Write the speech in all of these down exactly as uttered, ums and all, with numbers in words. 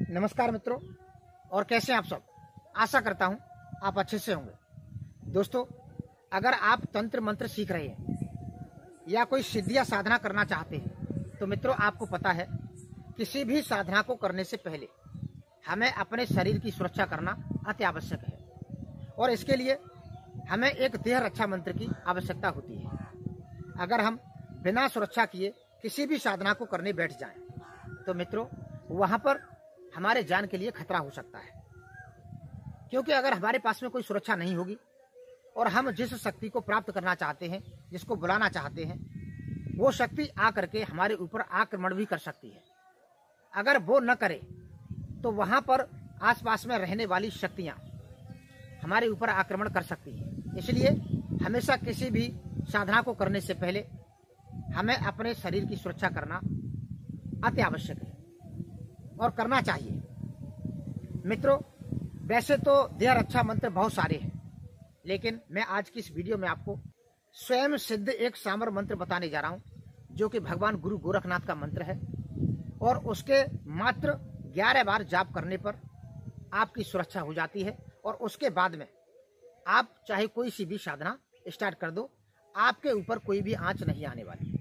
नमस्कार मित्रों, और कैसे हैं आप सब। आशा करता हूं आप अच्छे से होंगे। दोस्तों, अगर आप तंत्र मंत्र सीख रहे हैं या कोई सिद्धियां साधना करना चाहते हैं तो मित्रों आपको पता है किसी भी साधना को करने से पहले हमें अपने शरीर की सुरक्षा करना अति आवश्यक है, और इसके लिए हमें एक देह रक्षा मंत्र की आवश्यकता होती है। अगर हम बिना सुरक्षा किए किसी भी साधना को करने बैठ जाएं तो मित्रों वहां पर हमारे जान के लिए खतरा हो सकता है, क्योंकि अगर हमारे पास में कोई सुरक्षा नहीं होगी और हम जिस शक्ति को प्राप्त करना चाहते हैं, जिसको बुलाना चाहते हैं, वो शक्ति आकर के हमारे ऊपर आक्रमण भी कर सकती है। अगर वो न करे तो वहां पर आसपास में रहने वाली शक्तियां हमारे ऊपर आक्रमण कर सकती हैं। इसलिए हमेशा किसी भी साधना को करने से पहले हमें अपने शरीर की सुरक्षा करना अति आवश्यक है और करना चाहिए। मित्रों, वैसे तो देह रक्षा मंत्र बहुत सारे हैं, लेकिन मैं आज की इस वीडियो में आपको स्वयं सिद्ध एक सामर मंत्र बताने जा रहा हूं, जो कि भगवान गुरु गोरखनाथ का मंत्र है, और उसके मात्र ग्यारह बार जाप करने पर आपकी सुरक्षा हो जाती है। और उसके बाद में आप चाहे कोई सी भी साधना स्टार्ट कर दो, आपके ऊपर कोई भी आंच नहीं आने वाली,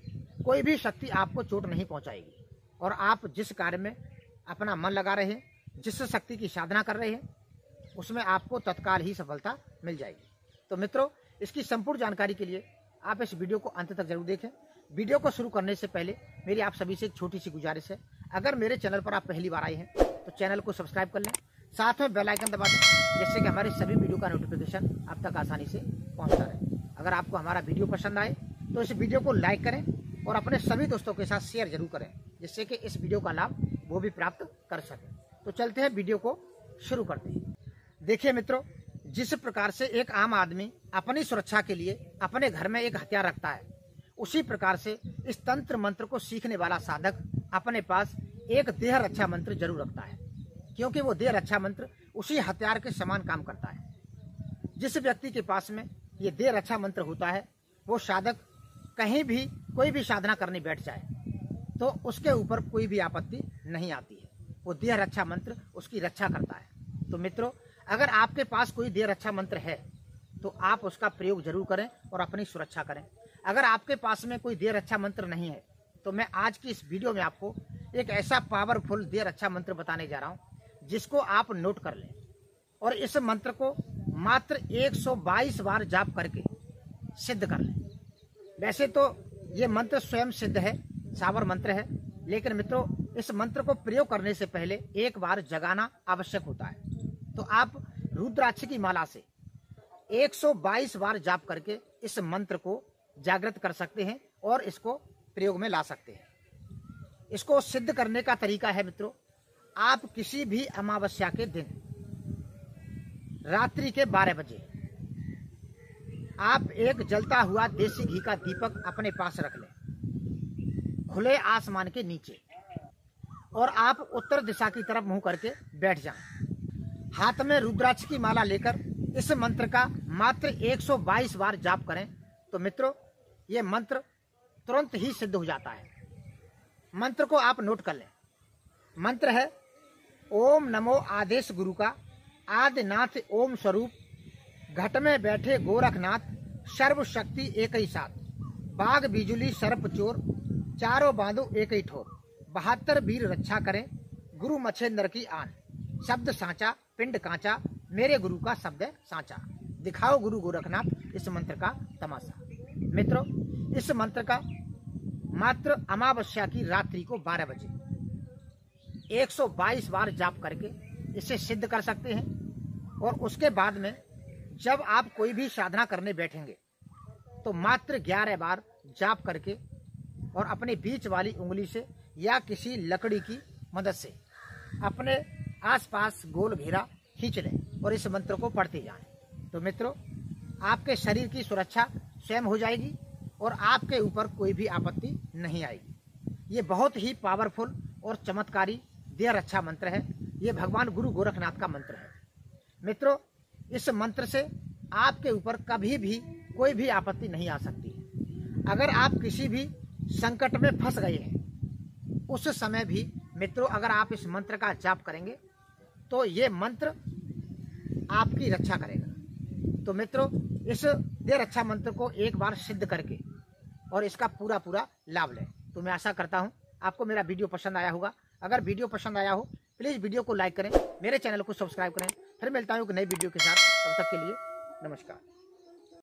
कोई भी शक्ति आपको चोट नहीं पहुंचाएगी, और आप जिस कार्य में अपना मन लगा रहे हैं, जिस शक्ति की साधना कर रहे हैं, उसमें आपको तत्काल ही सफलता मिल जाएगी। तो मित्रों, इसकी संपूर्ण जानकारी के लिए आप इस वीडियो को अंत तक जरूर देखें। वीडियो को शुरू करने से पहले मेरी आप सभी से एक छोटी सी गुजारिश है, अगर मेरे चैनल पर आप पहली बार आए हैं तो चैनल को सब्सक्राइब कर लें, साथ में बेल आइकन दबा दें, जिससे कि हमारे सभी वीडियो का नोटिफिकेशन आप तक आसानी से पहुंचता रहे। अगर आपको हमारा वीडियो पसंद आए तो इस वीडियो को लाइक करें और अपने सभी दोस्तों के साथ शेयर जरूर करें, जिससे कि इस वीडियो का लाभ वो भी प्राप्त कर सकें। तो चलते हैं, वीडियो को शुरू करते हैं। देखिए मित्रों, जिस प्रकार से एक आम आदमी अपनी सुरक्षा के लिए अपने घर में एक हथियार रखता है, उसी प्रकार से इस तंत्र मंत्र को सीखने वाला साधक अपने पास एक देह रक्षा मंत्र जरूर रखता है, क्योंकि वो देह रक्षा मंत्र उसी हथियार के समान काम करता है। जिस व्यक्ति के पास में ये देह रक्षा मंत्र होता है, वो साधक कहीं भी कोई भी साधना करने बैठ जाए तो उसके ऊपर कोई भी आपत्ति नहीं आती है। वो देह रक्षा मंत्र उसकी रक्षा करता है। तो मित्रों, अगर आपके पास कोई देह रक्षा मंत्र है तो आप उसका प्रयोग जरूर करें और अपनी सुरक्षा करें। अगर आपके पास में कोई देह रक्षा मंत्र नहीं है तो मैं आज की इस वीडियो में आपको एक ऐसा पावरफुल देह रक्षा मंत्र बताने जा रहा हूं, जिसको आप नोट कर लें, और इस मंत्र को मात्र एक सौ बाईस बार जाप करके सिद्ध कर लें। वैसे तो ये मंत्र स्वयं सिद्ध है, सावर मंत्र है, लेकिन मित्रों इस मंत्र को प्रयोग करने से पहले एक बार जगाना आवश्यक होता है। तो आप रुद्राक्ष की माला से एक सौ बाईस बार जाप करके इस मंत्र को जागृत कर सकते हैं और इसको प्रयोग में ला सकते हैं। इसको सिद्ध करने का तरीका है मित्रों, आप किसी भी अमावस्या के दिन रात्रि के बारह बजे आप एक जलता हुआ देसी घी का दीपक अपने पास रख लें, खुले आसमान के नीचे, और आप उत्तर दिशा की तरफ मुंह करके बैठ जाएं। हाथ में रुद्राक्ष की माला लेकर इस मंत्र का मात्र एक सौ बाईस बार जाप करें तो मित्रों ये मंत्र तुरंत ही सिद्ध हो जाता है। मंत्र को आप नोट कर लें। मंत्र है ओम नमो आदेश गुरु का आदिनाथ ओम स्वरूप, घट में बैठे गोरखनाथ, सर्व शक्ति एक ही साथ, बाघ बिजुली सर्प चोर, चारों बांधो एक ही ठोर, बहत्तर वीर रक्षा करें, गुरु मछेंद्र की आन, शब्द साचा पिंड कांचा, मेरे गुरु का शब्द साचा, दिखाओ गुरु गोरखनाथ इस मंत्र का तमाशा। मित्रों, इस मंत्र का मात्र अमावस्या की रात्रि को बारह बजे एक सौ बाईस बार जाप करके इसे सिद्ध कर सकते हैं, और उसके बाद में जब आप कोई भी साधना करने बैठेंगे तो मात्र ग्यारह बार जाप करके और अपने बीच वाली उंगली से या किसी लकड़ी की मदद से अपने आसपास गोल घेरा खींच लें और इस मंत्र को पढ़ते जाएं। तो मित्रों, आपके शरीर की सुरक्षा स्वयं हो जाएगी और आपके ऊपर कोई भी आपत्ति नहीं आएगी। ये बहुत ही पावरफुल और चमत्कारी देह रक्षा मंत्र है। ये भगवान गुरु गोरखनाथ का मंत्र है। मित्रों, इस मंत्र से आपके ऊपर कभी भी कोई भी आपत्ति नहीं आ सकती है। अगर आप किसी भी संकट में फंस गए हैं, उस समय भी मित्रों, अगर आप इस मंत्र का जाप करेंगे तो ये मंत्र आपकी रक्षा करेगा। तो मित्रों, इस दे रक्षा मंत्र को एक बार सिद्ध करके और इसका पूरा पूरा लाभ लें। तो मैं आशा करता हूं आपको मेरा वीडियो पसंद आया होगा। अगर वीडियो पसंद आया हो प्लीज़ वीडियो को लाइक करें, मेरे चैनल को सब्सक्राइब करें। फिर मिलता हूं एक नई वीडियो के साथ, तब तक के लिए नमस्कार।